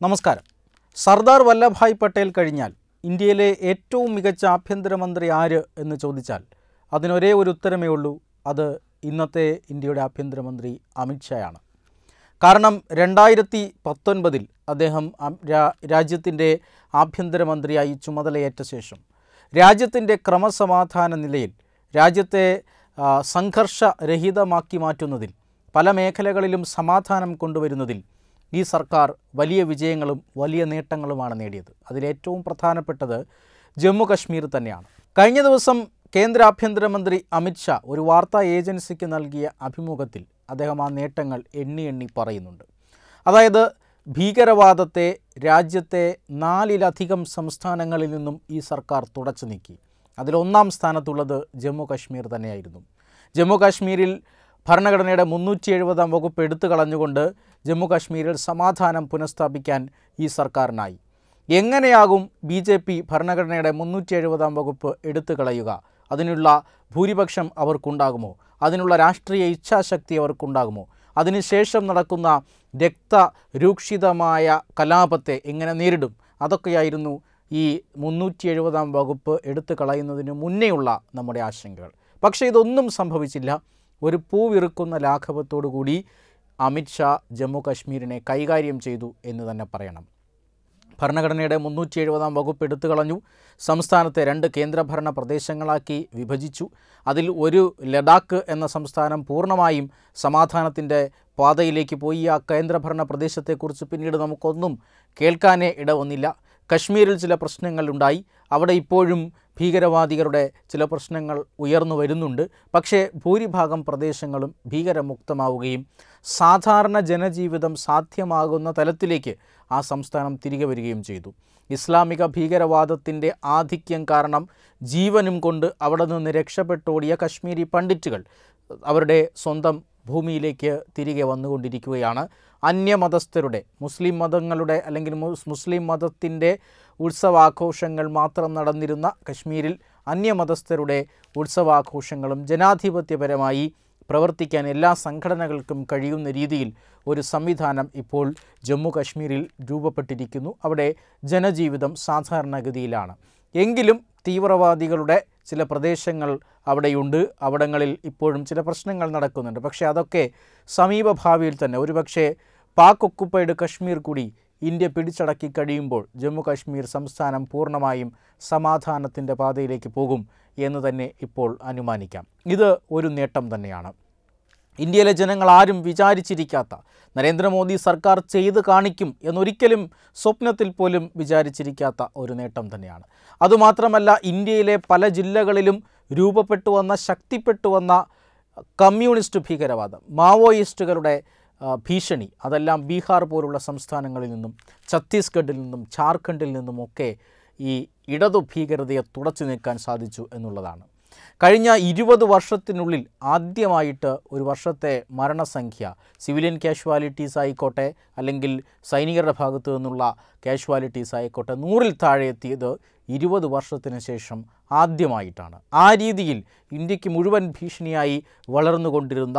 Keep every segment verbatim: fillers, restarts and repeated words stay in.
നമസ്കാരം. സർദാർ വല്ലഭായ് പട്ടേൽ കഴിഞ്ഞാൽ ഇന്ത്യയിലെ ഏറ്റവും മികച്ച ആഭ്യന്തരമന്ത്രി ആര് എന്ന് ചോദിച്ചാൽ അതിനൊരേ ഒരു ഉത്തരമേ ഉള്ളൂ. അത് ഇന്നത്തെ ഇന്ത്യയുടെ ആഭ്യന്തരമന്ത്രി അമിത് ഷായാണ്. കാരണം രണ്ടായിരത്തി പത്തൊൻപതിൽ അദ്ദേഹം രാജ്യത്തിൻ്റെ ആഭ്യന്തരമന്ത്രിയായി ചുമതലയേറ്റ ശേഷം രാജ്യത്തിൻ്റെ ക്രമസമാധാന നിലയിൽ രാജ്യത്തെ സംഘർഷരഹിതമാക്കി മാറ്റുന്നതിൽ പല മേഖലകളിലും സമാധാനം കൊണ്ടുവരുന്നതിൽ ഈ സർക്കാർ വലിയ വിജയങ്ങളും വലിയ നേട്ടങ്ങളുമാണ് നേടിയത്. അതിലേറ്റവും പ്രധാനപ്പെട്ടത് ജമ്മു കശ്മീർ തന്നെയാണ്. കഴിഞ്ഞ ദിവസം കേന്ദ്ര ആഭ്യന്തരമന്ത്രി അമിത് ഷാ ഒരു വാർത്താ ഏജൻസിക്ക് നൽകിയ അഭിമുഖത്തിൽ അദ്ദേഹം ആ നേട്ടങ്ങൾ എണ്ണി എണ്ണി പറയുന്നുണ്ട്. അതായത് ഭീകരവാദത്തെ രാജ്യത്തെ നാലിലധികം സംസ്ഥാനങ്ങളിൽ നിന്നും ഈ സർക്കാർ തുടച്ചു നീക്കി. അതിലൊന്നാം സ്ഥാനത്തുള്ളത് ജമ്മു കശ്മീർ തന്നെയായിരുന്നു. ജമ്മു കാശ്മീരിൽ ഭരണഘടനയുടെ മുന്നൂറ്റി എഴുപതാം വകുപ്പ് എടുത്തു കളഞ്ഞുകൊണ്ട് ജമ്മു കാശ്മീരിൽ സമാധാനം പുനഃസ്ഥാപിക്കാൻ ഈ സർക്കാരിനായി. എങ്ങനെയാകും ബി ജെ പി ഭരണഘടനയുടെ മുന്നൂറ്റി എഴുപതാം വകുപ്പ് എടുത്തു കളയുക? അതിനുള്ള ഭൂരിപക്ഷം അവർക്കുണ്ടാകുമോ? അതിനുള്ള രാഷ്ട്രീയ ഇച്ഛാശക്തി അവർക്കുണ്ടാകുമോ? അതിനുശേഷം നടക്കുന്ന രക്തരൂക്ഷിതമായ കലാപത്തെ എങ്ങനെ നേരിടും? അതൊക്കെയായിരുന്നു ഈ മുന്നൂറ്റി എഴുപതാം വകുപ്പ് എടുത്തു കളയുന്നതിന് മുന്നേയുള്ള നമ്മുടെ ആശങ്കകൾ. പക്ഷേ ഇതൊന്നും സംഭവിച്ചില്ല. ഒരു പൂവിറുക്കുന്ന ലാഘവത്തോടു കൂടി അമിത് ഷാ ജമ്മു കാശ്മീരിനെ കൈകാര്യം ചെയ്തു എന്ന് തന്നെ പറയണം. ഭരണഘടനയുടെ മുന്നൂറ്റി എഴുപതാം വകുപ്പ് എടുത്തു കളഞ്ഞു. സംസ്ഥാനത്തെ രണ്ട് കേന്ദ്രഭരണ പ്രദേശങ്ങളാക്കി വിഭജിച്ചു. അതിൽ ഒരു ലഡാക്ക് എന്ന സംസ്ഥാനം പൂർണ്ണമായും സമാധാനത്തിൻ്റെ പാതയിലേക്ക് പോയി. ആ കേന്ദ്രഭരണ പ്രദേശത്തെക്കുറിച്ച് പിന്നീട് നമുക്കൊന്നും കേൾക്കാനേ ഇടവന്നില്ല. കശ്മീരിൽ ചില പ്രശ്നങ്ങളുണ്ടായി. അവിടെ ഇപ്പോഴും ഭീകരവാദികളുടെ ചില പ്രശ്നങ്ങൾ ഉയർന്നു വരുന്നുണ്ട്. പക്ഷേ ഭൂരിഭാഗം പ്രദേശങ്ങളും ഭീകരമുക്തമാവുകയും സാധാരണ ജനജീവിതം സാധ്യമാകുന്ന തലത്തിലേക്ക് ആ സംസ്ഥാനം തിരികെ വരികയും ചെയ്തു. ഇസ്ലാമിക ഭീകരവാദത്തിൻ്റെ ആധിക്യം കാരണം ജീവനും കൊണ്ട് അവിടെ നിന്ന് രക്ഷപ്പെട്ടോടിയ കശ്മീരി പണ്ഡിറ്റുകൾ അവരുടെ സ്വന്തം ഭൂമിയിലേക്ക് തിരികെ വന്നുകൊണ്ടിരിക്കുകയാണ്. അന്യമതസ്ഥരുടെ മുസ്ലിം മതങ്ങളുടെ അല്ലെങ്കിൽ മുസ്ലിം മതത്തിൻ്റെ ഉത്സവാഘോഷങ്ങൾ മാത്രം നടന്നിരുന്ന കശ്മീരിൽ അന്യമതസ്ഥരുടെ ഉത്സവാഘോഷങ്ങളും ജനാധിപത്യപരമായി പ്രവർത്തിക്കാൻ എല്ലാ സംഘടനകൾക്കും കഴിയുന്ന രീതിയിൽ ഒരു സംവിധാനം ഇപ്പോൾ ജമ്മു കശ്മീരിൽ രൂപപ്പെട്ടിരിക്കുന്നു. അവിടെ ജനജീവിതം സാധാരണഗതിയിലാണ്. എങ്കിലും തീവ്രവാദികളുടെ ചില പ്രദേശങ്ങൾ അവിടെയുണ്ട്. അവിടങ്ങളിൽ ഇപ്പോഴും ചില പ്രശ്നങ്ങൾ നടക്കുന്നുണ്ട്. പക്ഷേ അതൊക്കെ സമീപഭാവിയിൽ തന്നെ ഒരുപക്ഷെ പാക് ഒക്കുപ്പൈഡ് കശ്മീർ കൂടി ഇന്ത്യ പിടിച്ചടക്കി കഴിയുമ്പോൾ ജമ്മു കാശ്മീർ സംസ്ഥാനം പൂർണ്ണമായും സമാധാനത്തിൻ്റെ പാതയിലേക്ക് പോകും എന്ന് തന്നെ ഇപ്പോൾ അനുമാനിക്കാം. ഇത് ഒരു നേട്ടം തന്നെയാണ്. ഇന്ത്യയിലെ ജനങ്ങൾ ആരും വിചാരിച്ചിരിക്കാത്ത, നരേന്ദ്രമോദി സർക്കാർ ചെയ്ത് കാണിക്കും എന്നൊരിക്കലും സ്വപ്നത്തിൽ പോലും വിചാരിച്ചിരിക്കാത്ത ഒരു നേട്ടം തന്നെയാണ്. അതുമാത്രമല്ല, ഇന്ത്യയിലെ പല ജില്ലകളിലും രൂപപ്പെട്ടു വന്ന ശക്തിപ്പെട്ടു വന്ന കമ്മ്യൂണിസ്റ്റ് ഭീകരവാദം, മാവോയിസ്റ്റുകളുടെ ഭീഷണി അതെല്ലാം ബീഹാർ പോലുള്ള സംസ്ഥാനങ്ങളിൽ നിന്നും ഛത്തീസ്ഗഡിൽ നിന്നും ജാർഖണ്ഡിൽ നിന്നുമൊക്കെ ഈ ഇടതു ഭീകരതയെ തുടച്ചു നീക്കാൻ സാധിച്ചു എന്നുള്ളതാണ്. കഴിഞ്ഞ ഇരുപത് വർഷത്തിനുള്ളിൽ ആദ്യമായിട്ട് ഒരു വർഷത്തെ മരണസംഖ്യ സിവിലിയൻ കാഷ്വാലിറ്റീസ് ആയിക്കോട്ടെ അല്ലെങ്കിൽ സൈനികരുടെ ഭാഗത്തു നിന്നുള്ള കാഷ്വാലിറ്റീസ് ആയിക്കോട്ടെ നൂറിൽ താഴെ എത്തിയത് ഇരുപത് വർഷത്തിന് ശേഷം ആദ്യമായിട്ടാണ്. ആ രീതിയിൽ ഇന്ത്യക്ക് മുഴുവൻ ഭീഷണിയായി വളർന്നുകൊണ്ടിരുന്ന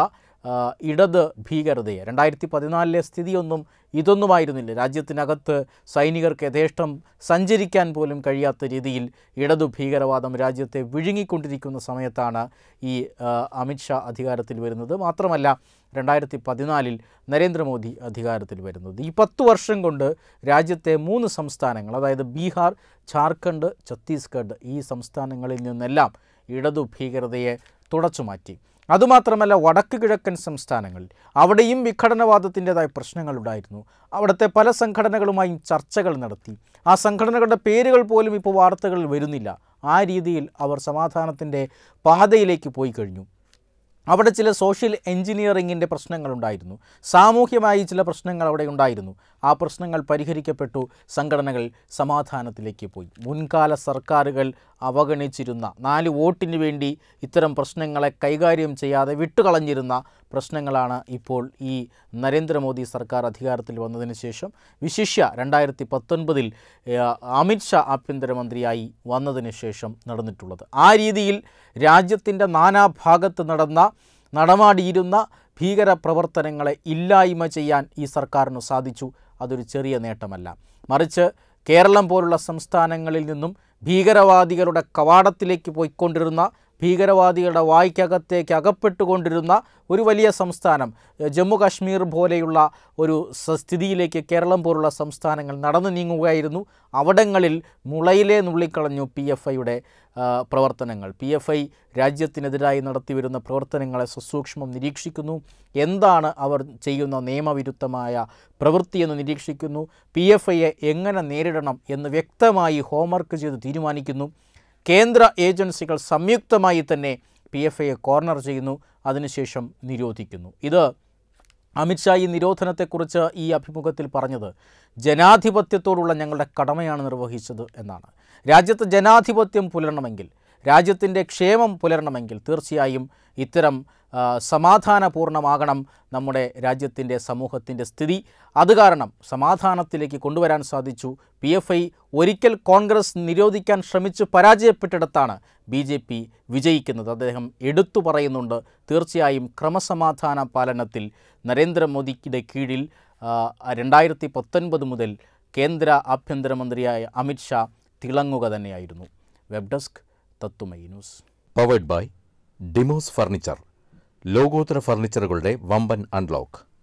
ഇടത് ഭീകരതയെ രണ്ടായിരത്തി പതിനാലിലെ സ്ഥിതിയൊന്നും ഇതൊന്നുമായിരുന്നില്ല. രാജ്യത്തിനകത്ത് സൈനികർക്ക് യഥേഷ്ടം സഞ്ചരിക്കാൻ പോലും കഴിയാത്ത രീതിയിൽ ഇടതു ഭീകരവാദം രാജ്യത്തെ വിഴുങ്ങിക്കൊണ്ടിരിക്കുന്ന സമയത്താണ് ഈ അമിത് ഷാ അധികാരത്തിൽ വരുന്നത്. മാത്രമല്ല രണ്ടായിരത്തി പതിനാലിൽ നരേന്ദ്രമോദി അധികാരത്തിൽ വരുന്നത്. ഈ പത്തു വർഷം കൊണ്ട് രാജ്യത്തെ മൂന്ന് സംസ്ഥാനങ്ങൾ, അതായത് ബീഹാർ, ജാർഖണ്ഡ്, ഛത്തീസ്ഗഡ്, ഈ സംസ്ഥാനങ്ങളിൽ നിന്നെല്ലാം ഇടതു ഭീകരതയെ തുടച്ചു മാറ്റി. അതുമാത്രമല്ല, വടക്ക് കിഴക്കൻ സംസ്ഥാനങ്ങളിൽ അവിടെയും വിഘടനവാദത്തിൻ്റെതായ പ്രശ്നങ്ങളുണ്ടായിരുന്നു. അവിടുത്തെ പല സംഘടനകളുമായും ചർച്ചകൾ നടത്തി. ആ സംഘടനകളുടെ പേരുകൾ പോലും ഇപ്പോൾ വാർത്തകളിൽ വരുന്നില്ല. ആ രീതിയിൽ അവർ സമാധാനത്തിൻ്റെ പാതയിലേക്ക് പോയി കഴിഞ്ഞു. അവിടെ ചില സോഷ്യൽ എൻജിനീയറിങ്ങിൻ്റെ പ്രശ്നങ്ങളുണ്ടായിരുന്നു. സാമൂഹ്യമായി ചില പ്രശ്നങ്ങൾ അവിടെ ഉണ്ടായിരുന്നു. ആ പ്രശ്നങ്ങൾ പരിഹരിക്കപ്പെട്ടു. സംഘടനകൾ സമാധാനത്തിലേക്ക് പോയി. മുൻകാല സർക്കാരുകൾ അവഗണിച്ചിരുന്ന, നാല് വോട്ടിന് വേണ്ടി ഇത്തരം പ്രശ്നങ്ങളെ കൈകാര്യം ചെയ്യാതെ വിട്ടുകളഞ്ഞിരുന്ന പ്രശ്നങ്ങളാണ് ഇപ്പോൾ ഈ നരേന്ദ്രമോദി സർക്കാർ അധികാരത്തിൽ വന്നതിന് ശേഷം, വിശിഷ്യ രണ്ടായിരത്തി പത്തൊൻപതിൽ അമിത് ഷാ ആഭ്യന്തരമന്ത്രിയായി വന്നതിന് ശേഷം നടന്നിട്ടുള്ളത്. ആ രീതിയിൽ രാജ്യത്തിൻ്റെ നാനാഭാഗത്ത് നടന്ന നടമാടിയിരുന്ന ഭീകര പ്രവർത്തനങ്ങളെ ഇല്ലായ്മ ചെയ്യാൻ ഈ സർക്കാരിന് സാധിച്ചു. അതൊരു ചെറിയ നേട്ടമല്ല. മറിച്ച് കേരളം പോലുള്ള സംസ്ഥാനങ്ങളിൽ നിന്നും ഭീകരവാദികളുടെ കവാടത്തിലേക്ക് പോയിക്കൊണ്ടിരുന്ന, ഭീകരവാദികളുടെ വായ്ക്കകത്തേക്ക് അകപ്പെട്ടുകൊണ്ടിരുന്ന ഒരു വലിയ സംസ്ഥാനം, ജമ്മു കാശ്മീർ പോലെയുള്ള ഒരു സ്ഥിതിയിലേക്ക് കേരളം പോലുള്ള സംസ്ഥാനങ്ങൾ നടന്നു നീങ്ങുകയായിരുന്നു. അവിടങ്ങളിൽ മുളയിലേ നുള്ളിക്കളഞ്ഞു പി എഫ് ഐയുടെ പ്രവർത്തനങ്ങൾ. പി എഫ് ഐ രാജ്യത്തിനെതിരായി നടത്തിവരുന്ന പ്രവർത്തനങ്ങളെ സസൂക്ഷ്മം നിരീക്ഷിക്കുന്നു. എന്താണ് അവർ ചെയ്യുന്ന നിയമവിരുദ്ധമായ പ്രവൃത്തിയെന്ന് നിരീക്ഷിക്കുന്നു. പി എഫ് ഐയെ എങ്ങനെ നേരിടണം എന്ന് വ്യക്തമായി ഹോംവർക്ക് ചെയ്ത് തീരുമാനിക്കുന്നു. കേന്ദ്ര ഏജൻസികൾ സംയുക്തമായി തന്നെ പി എഫ് ഐയെ കോർണർ ചെയ്യുന്നു, അതിനുശേഷം നിരോധിക്കുന്നു. ഇത് അമിത്ഷാ ഈ നിരോധനത്തെക്കുറിച്ച് ഈ അഭിമുഖത്തിൽ പറഞ്ഞത് ജനാധിപത്യത്തോടുള്ള ഞങ്ങളുടെ കടമയാണ് നിർവഹിച്ചത് എന്നാണ്. രാജ്യത്ത് ജനാധിപത്യം പുലരണമെങ്കിൽ, രാജ്യത്തിൻ്റെ ക്ഷേമം പുലരണമെങ്കിൽ തീർച്ചയായും ഇത്തരം സമാധാനപൂർണ്ണമാകണം നമ്മുടെ രാജ്യത്തിൻ്റെ സമൂഹത്തിൻ്റെ സ്ഥിതി. അത് കാരണം സമാധാനത്തിലേക്ക് കൊണ്ടുവരാൻ സാധിച്ചു. പി എഫ് ഐ ഒരിക്കൽ കോൺഗ്രസ് നിരോധിക്കാൻ ശ്രമിച്ച് പരാജയപ്പെട്ടിടത്താണ് ബി ജെ പി വിജയിക്കുന്നത്. അദ്ദേഹം എടുത്തു പറയുന്നുണ്ട്. തീർച്ചയായും ക്രമസമാധാന പാലനത്തിൽ നരേന്ദ്രമോദിയുടെ കീഴിൽ രണ്ടായിരത്തി പത്തൊൻപത് മുതൽ കേന്ദ്ര ആഭ്യന്തരമന്ത്രിയായ അമിത്ഷാ തിളങ്ങുക തന്നെയായിരുന്നു. Web desk Tatwamayi news. Powered by Demos furniture. ലോകോത്തര ഫർണിച്ചറുകളുടെ വമ്പൻ അൺലോക്ക്.